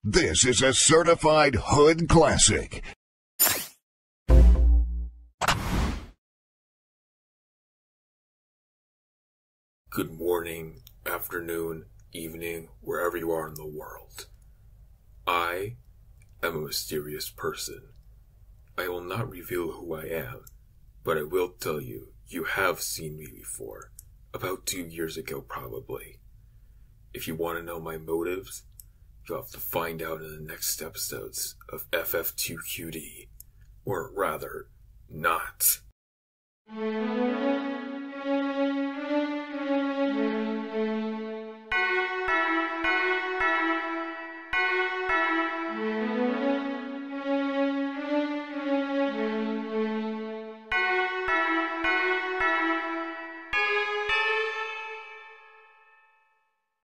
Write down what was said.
This is a certified hood classic. Good morning, afternoon, evening, wherever you are in the world. I am a mysterious person. I will not reveal who I am, but I will tell you, you have seen me before. About 2 years ago, probably. If you want to know my motives, you'll have to find out in the next episodes of FF2QD. Or rather, not.